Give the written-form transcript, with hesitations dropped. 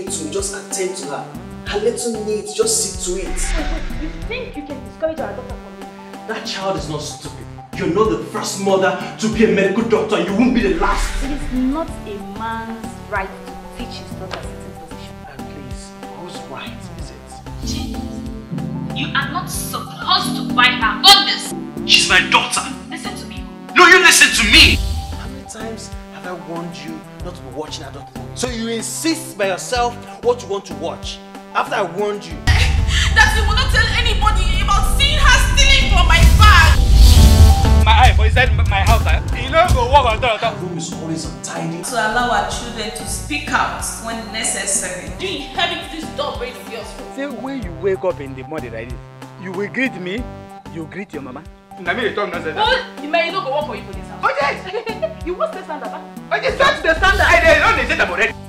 little, just attend to her. Her little needs, just see to it. You think you can discourage our daughter from me? That child is not stupid. You're not the first mother to be a medical doctor. You won't be the last. It is not a man's right to teach his daughter certain position. And please, whose right is it? Jeez, you are not supposed to bite her on this. She's my daughter. Listen to me. No, you listen to me. How many times have I warned you not to be watching adult? So you insist by yourself what you want to watch. After I warned you. That you will not tell anybody about seeing her stealing from my bag. My eye for inside my house, you know go walk on the room is always untidy. To allow our children to speak out when necessary. Do you have this door very fierce? Say when you wake up in the morning like this, you will greet me, you greet your mama. I mean, talk nonsense. Oh, you may not go work for you for this house. Okay. You won't stay stand up. Okay, start the standard. I don't say that already.